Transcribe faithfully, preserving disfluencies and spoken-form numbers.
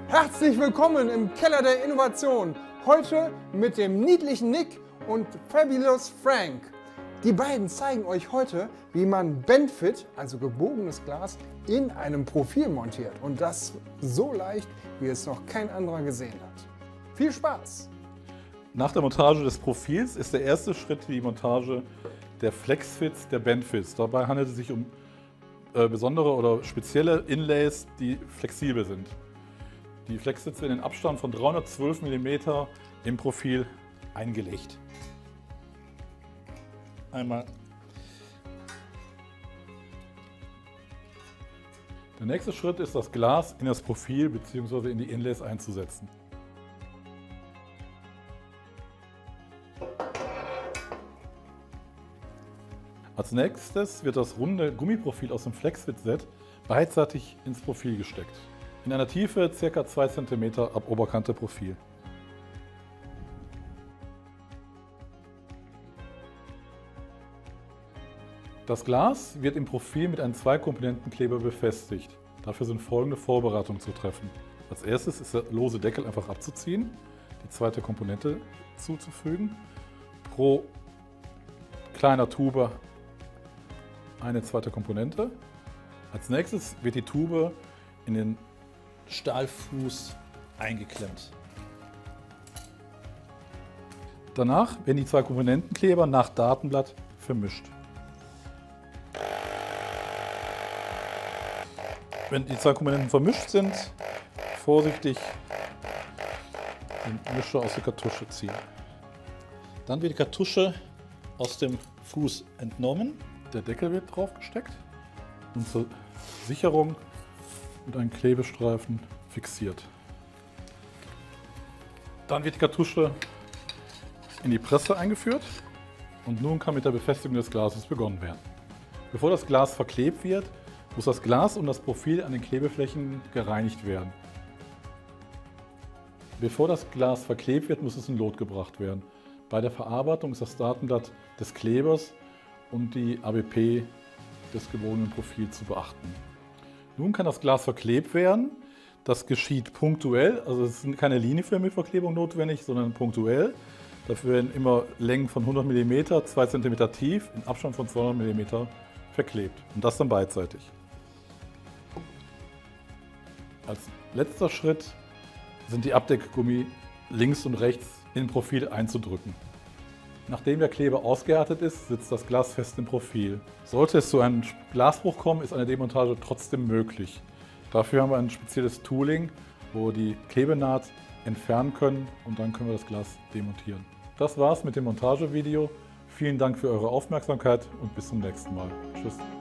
Herzlich willkommen im Keller der Innovation. Heute mit dem niedlichen Nick und Fabulous Frank. Die beiden zeigen euch heute, wie man Bendfit, also gebogenes Glas, in einem Profil montiert. Und das so leicht, wie es noch kein anderer gesehen hat. Viel Spaß! Nach der Montage des Profils ist der erste Schritt die Montage der Flexfits, der Bendfits. Dabei handelt es sich um äh, besondere oder spezielle Inlays, die flexibel sind. Die Flexfits werden in Abstand von dreihundertzwölf Millimeter im Profil eingelegt. Einmal. Der nächste Schritt ist, das Glas in das Profil bzw. in die Inlays einzusetzen. Als nächstes wird das runde Gummiprofil aus dem Flexfit-Set beidseitig ins Profil gesteckt. In einer Tiefe ca. zwei Zentimeter ab Oberkante Profil. Das Glas wird im Profil mit einem Zwei-Komponenten-Kleber befestigt. Dafür sind folgende Vorbereitungen zu treffen. Als erstes ist der lose Deckel einfach abzuziehen, die zweite Komponente zuzufügen. Pro kleiner Tube eine zweite Komponente. Als nächstes wird die Tube in den Stahlfuß eingeklemmt. Danach werden die zwei Komponentenkleber nach Datenblatt vermischt. Wenn die zwei Komponenten vermischt sind, vorsichtig den Mischer aus der Kartusche ziehen. Dann wird die Kartusche aus dem Fuß entnommen. Der Deckel wird drauf gesteckt und zur Sicherung mit einem Klebestreifen fixiert. Dann wird die Kartusche in die Presse eingeführt und nun kann mit der Befestigung des Glases begonnen werden. Bevor das Glas verklebt wird, muss das Glas und das Profil an den Klebeflächen gereinigt werden. Bevor das Glas verklebt wird, muss es in Lot gebracht werden. Bei der Verarbeitung ist das Datenblatt des Klebers und die A B P des gebogenen Profils zu beachten. Nun kann das Glas verklebt werden. Das geschieht punktuell, also es ist keine linienförmige Verklebung notwendig, sondern punktuell. Dafür werden immer Längen von hundert Millimeter, zwei Zentimeter tief, in Abstand von zweihundert Millimeter verklebt. Und das dann beidseitig. Als letzter Schritt sind die Abdeckgummi links und rechts in den Profil einzudrücken. Nachdem der Kleber ausgehärtet ist, sitzt das Glas fest im Profil. Sollte es zu einem Glasbruch kommen, ist eine Demontage trotzdem möglich. Dafür haben wir ein spezielles Tooling, wo wir die Klebenaht entfernen können und dann können wir das Glas demontieren. Das war's mit dem Montagevideo. Vielen Dank für eure Aufmerksamkeit und bis zum nächsten Mal. Tschüss.